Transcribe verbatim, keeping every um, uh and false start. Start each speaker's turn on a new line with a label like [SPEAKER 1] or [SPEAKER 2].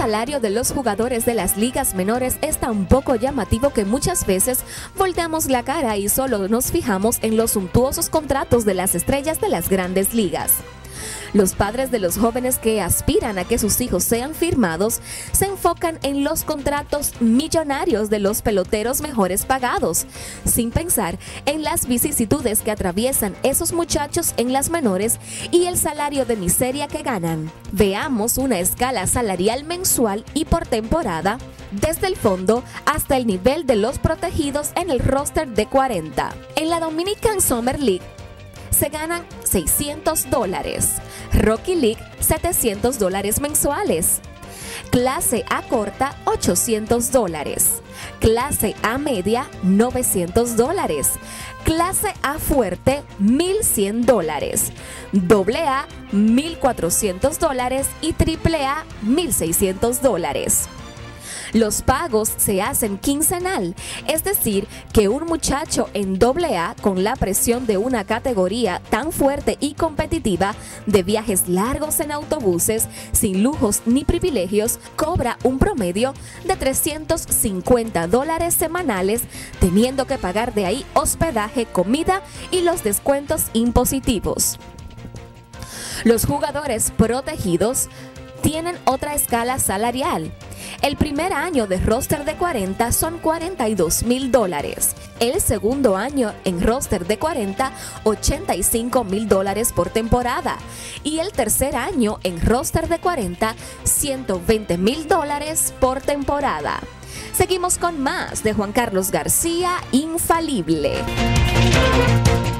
[SPEAKER 1] salario de los jugadores de las ligas menores es tan poco llamativo que muchas veces volteamos la cara y solo nos fijamos en los suntuosos contratos de las estrellas de las grandes ligas. Los padres de los jóvenes que aspiran a que sus hijos sean firmados se enfocan en los contratos millonarios de los peloteros mejores pagados, sin pensar en las vicisitudes que atraviesan esos muchachos en las menores y el salario de miseria que ganan. Veamos una escala salarial mensual y por temporada, desde el fondo hasta el nivel de los protegidos en el roster de cuarenta. En la Dominican Summer League se ganan seiscientos dólares, Rookie League setecientos dólares mensuales, Clase A corta ochocientos dólares, Clase A media novecientos dólares, Clase A fuerte mil cien dólares, Doble A mil cuatrocientos dólares y Triple A mil seiscientos dólares. Los pagos se hacen quincenal, es decir, que un muchacho en doble A con la presión de una categoría tan fuerte y competitiva, de viajes largos en autobuses, sin lujos ni privilegios, cobra un promedio de trescientos cincuenta dólares semanales, teniendo que pagar de ahí hospedaje, comida y los descuentos impositivos. Los jugadores protegidos tienen otra escala salarial. El primer año de roster de cuarenta son cuarenta y dos mil dólares. El segundo año en roster de cuarenta, ochenta y cinco mil dólares por temporada. Y el tercer año en roster de cuarenta, ciento veinte mil dólares por temporada. Seguimos con más de Juan Carlos García, Infalible.